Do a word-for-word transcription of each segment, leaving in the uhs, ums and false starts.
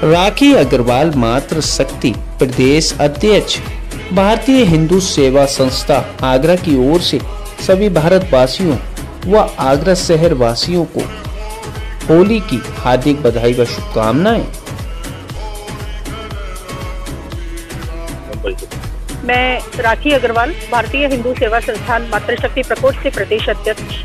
राखी अग्रवाल मातृशक्ति प्रदेश अध्यक्ष भारतीय हिंदू सेवा संस्था आगरा की ओर से सभी भारतवासियों व आगरा शहर वासियों को होली की हार्दिक बधाई व शुभकामनाएं। मैं राखी अग्रवाल भारतीय हिंदू सेवा संस्थान मातृशक्ति प्रकोष्ठ से प्रदेश अध्यक्ष।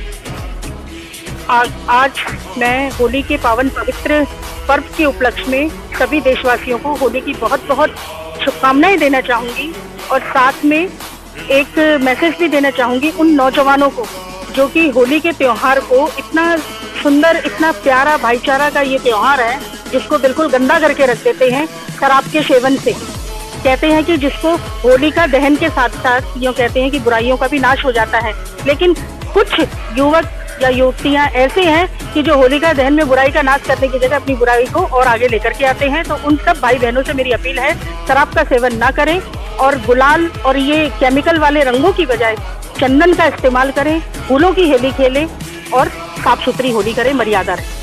आज, आज मैं होली के पावन पवित्र पर्व के उपलक्ष्य में सभी देशवासियों को होली की बहुत बहुत शुभकामनाएं देना चाहूँगी और साथ में एक मैसेज भी देना चाहूँगी उन नौजवानों को जो कि होली के त्योहार को इतना सुंदर, इतना प्यारा भाईचारा का ये त्योहार है जिसको बिल्कुल गंदा करके रख देते हैं शराब के सेवन से। कहते हैं कि जिसको होली का दहन के साथ साथ यूँ कहते हैं कि बुराइयों का भी नाश हो जाता है, लेकिन कुछ युवक या युवतियां ऐसे हैं कि जो होलिका दहन में बुराई का नाश करने की जगह अपनी बुराई को और आगे लेकर के आते हैं। तो उन सब भाई बहनों से मेरी अपील है, शराब का सेवन ना करें और गुलाल और ये केमिकल वाले रंगों की बजाय चंदन का इस्तेमाल करें, फूलों की होली खेलें और साफ सुथरी होली करें, मर्यादा रखें।